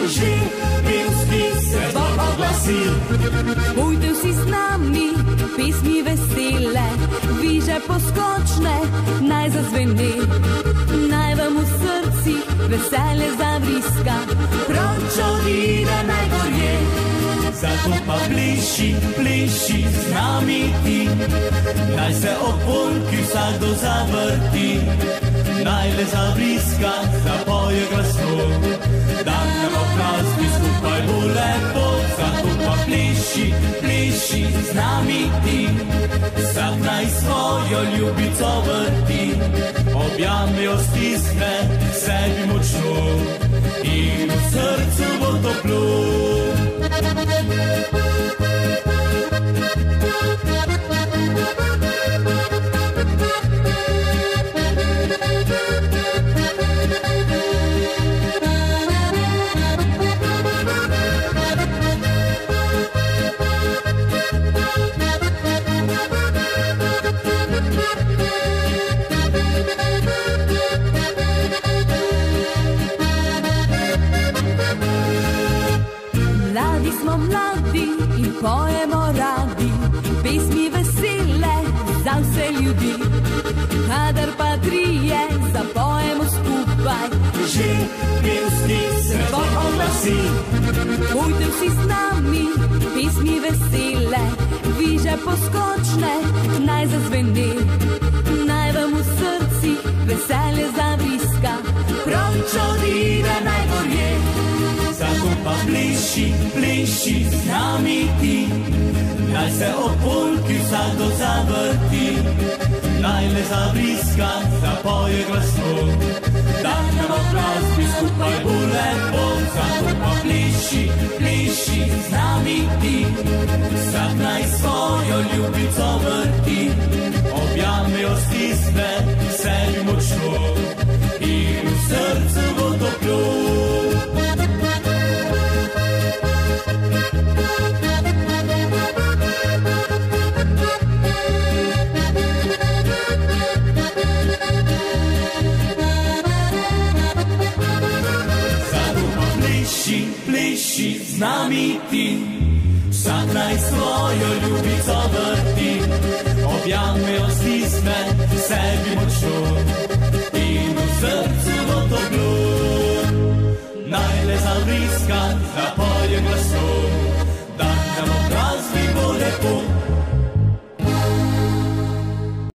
že pevski se zbor oglasil. Pojte vsi z nami, pesmi vesele, viže poskočne, naj zazveni, naj vam v srcih veselje zavriska, pročovina najgorje. Zato pa pleši, pleši z nami ti, naj se ob polki vsakdo zavrti, naj le zavriska, zapoje glasno, da nam okrasni skupaj bo lepo. Zato pa pleši, pleši z nami ti, vsak naj svojo ljubico vrti, objame jo stisne sebi močno in v srcu bo toplo. Mladi smo mladi in pojemo radi, pesmi vesele za vse ljudi. Kadar pa trije zapojemo skupaj, že pevski se zbor oglasi. Pojte vsi z nami, pesmi vesele, viže poskočne, naj zazveni, naj vam v srcih veselje zavriska, pročovina najgorje. Zato pa pleši, pleši z nami ti, naj se ob polki vsakdo zavrti, naj le zavriska, zapoje glasno, da nam oblasti skupaj bo lepo. Zato pa pleši, pleši z nami ti, vsak naj svojo ljubico vrti, objame jo stisne sebi močno in v srcu bo toplo. Pleši z nami ti, vsak naj svojo ljubico vrti, objame jo stisne sebi močno in v srcu bo toplo. Naj le zavriska, zapoje glasno